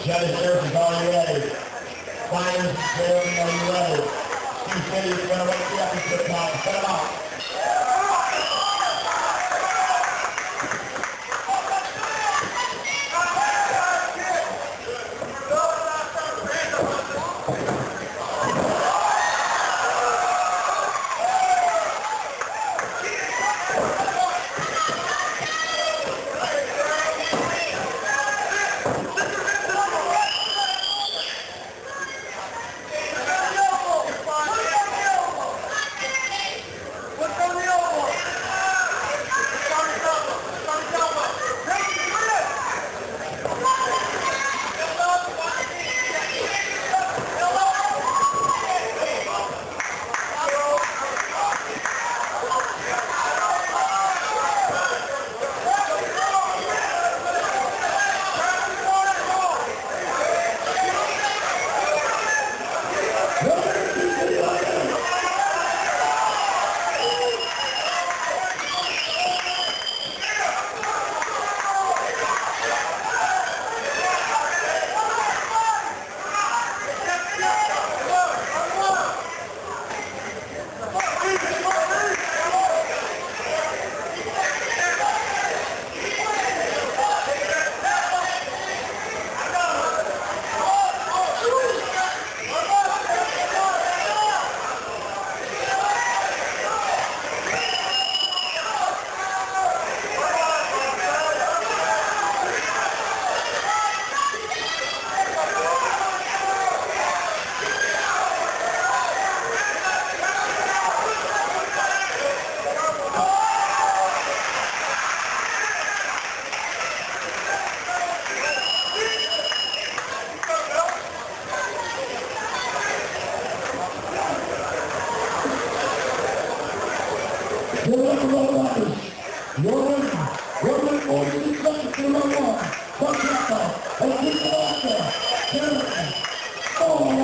Judge Church is already ready. Flyers, Jeremy, are you ready? Sioux City is going to wake you up and sit down. Set them out. Oh,